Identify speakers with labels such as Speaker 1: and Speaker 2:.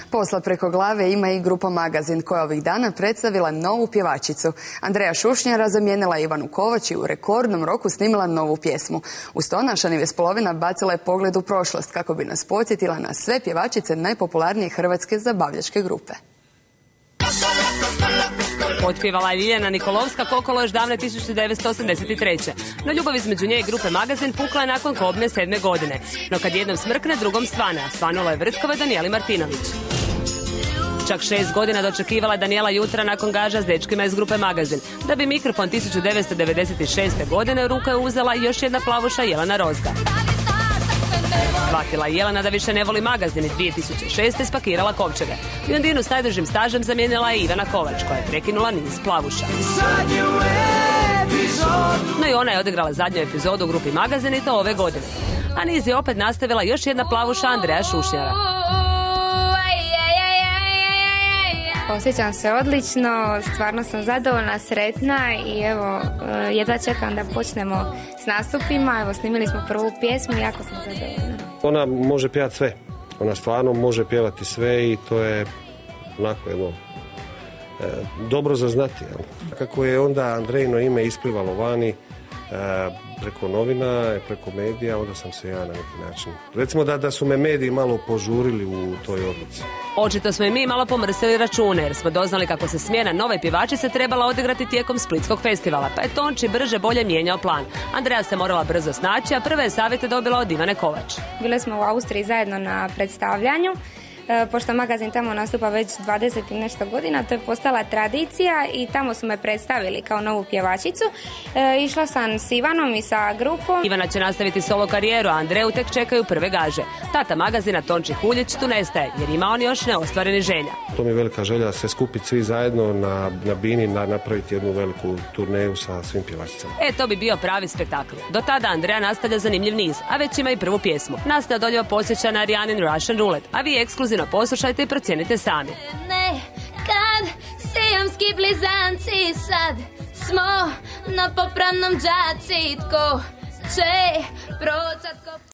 Speaker 1: Posla preko glave ima i grupa Magazin koja ovih dana predstavila novu pjevačicu. Andreja Šušnjara zamijenila Ivanu Kovač i u rekordnom roku snimila novu pjesmu. Uz to naša Nives Polovina bacila je pogled u prošlost kako bi nas podsjetila na sve pjevačice najpopularnije hrvatske zabavljačke grupe.
Speaker 2: Otpjevala je Ljiljana Nikolovska Kokolo još davne 1983. No ljubav između nje i grupe Magazin pukla je nakon kobne 7. godine. No kad jednom smrkne, drugom svane, a svanula je Vrtkova Danijeli Martinović. Čak 6 godina dočekivala je Danijela jutra nakon gaža s dečkima iz grupe Magazin, da bi mikrofon 1996. godine u ruke uzela još jedna plavuša Jelena Rozga. Shvatila je Jelena da više ne voli Magazin i 2006. spakirala kovčege. Blondinu s najdužim stažem zamijenila je Ivana Kovač, koja je prekinula niz plavuša. No i ona je odigrala zadnju epizodu u grupi Magazin i to ove godine. A niz je opet nastavila još jedna plavuša Andreja Šušnjara.
Speaker 3: Osjećam se odlično, stvarno sam zadovoljna, sretna i evo, jedva čekam da počnemo s nastupima. Evo, snimili smo prvu pjesmu i jako sam zadovoljna.
Speaker 4: Ona može pjevati sve. Ona stvarno može pjevati sve i to je onako jedno dobro za znati. Kako je onda Andrejino ime isplivalo vani preko novina, preko medija, onda sam se ja na neki način... Recimo da su me mediji malo požurili u toj odluci.
Speaker 2: Očito smo i mi malo pomrsili račune, jer smo doznali kako se smjena nove pjevačice trebala odigrati tijekom Splitskog festivala, pa je Tonči brže bolje mijenjao plan. Andreja se morala brzo snaći, a prve savjete dobila od Ivane Kovač.
Speaker 3: Bile smo u Austriji zajedno na predstavljanju. Pošto Magazin tamo nastupa već 20 i nešto godina, to je postala tradicija i tamo su me predstavili kao novu pjevačicu. Išla sam s Ivanom i sa grupom.
Speaker 2: Ivana će nastaviti solo karijeru, a Andreju tek čekaju prve gaže. Tata Magazina Tonči Huljić tu nestaje, jer ima on još neostvareni želja.
Speaker 4: To mi je velika želja se skupiti svi zajedno na bini, napraviti jednu veliku turneju sa svim pjevačicama.
Speaker 2: To bi bio pravi spektakl. Do tada Andreja nastavlja zanimljiv niz, a već ima i prvu pjesmu. Nastaje odoljivo podsjeća na Arianin Russian Roulette, a vi ekskluzivno poslušajte i procijenite sami.
Speaker 5: Kad sijamski blizanci sad smo na popravnom džaci, tko će procat ko...